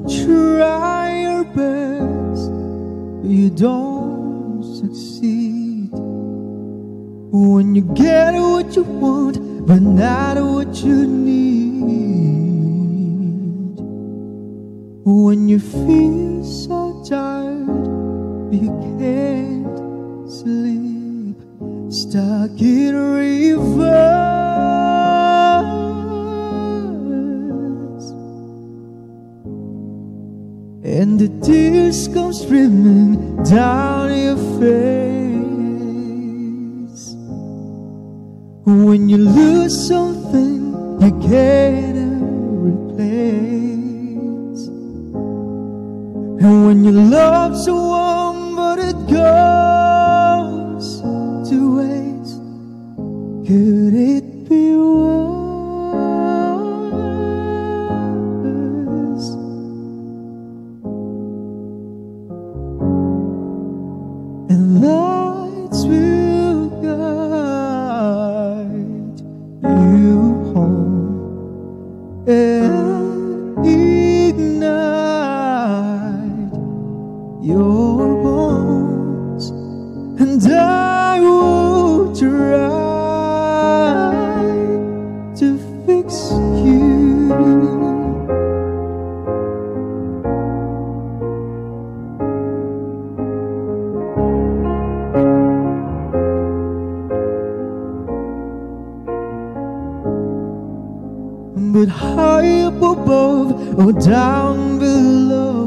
try your best, but you don't succeed. When you get what you want, but not what you need. When you feel so tired, you can't sleep, stuck in reverse, and the tears come streaming down your face. When you lose something you can't replace, and when you love someone but it goes to waste, could it be worse? And lights will guide you home and ignite your bones, and I will try to fix you. But high up above or down below,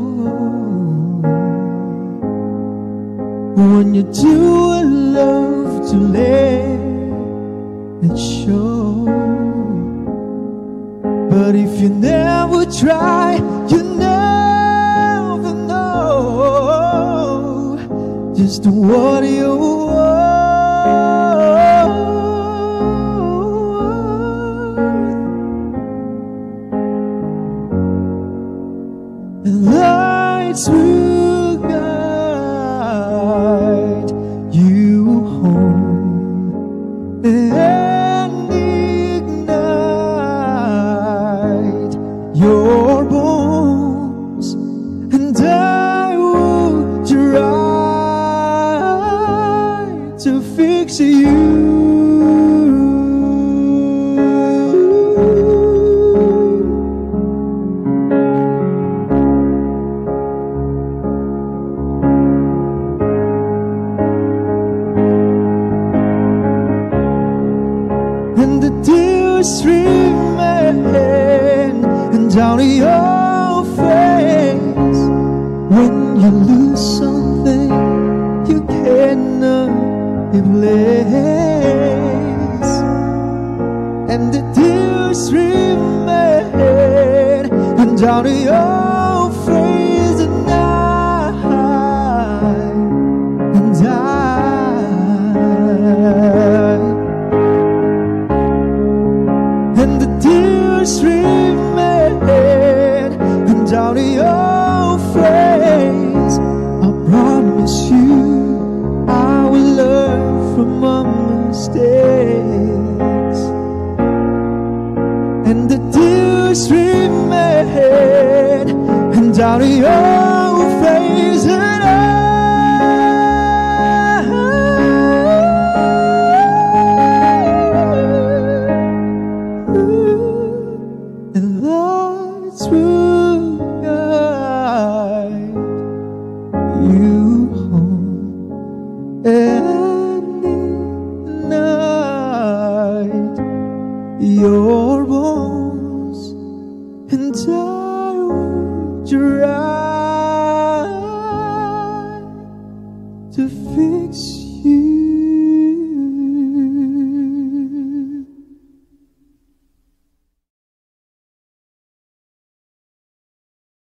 when you do love to let it show. But if you never try, you never know just what you want. The lights will guide you home and ignite your bones, and I will try to fix you. And the tears remain and down your face. When you lose something you cannot replace, and the tears remain and down your face, and and the tears remain and down your face. I promise you I will learn from my mistakes, and the tears remain and down your face, and lights will guide you home and ignite your bones, and I will try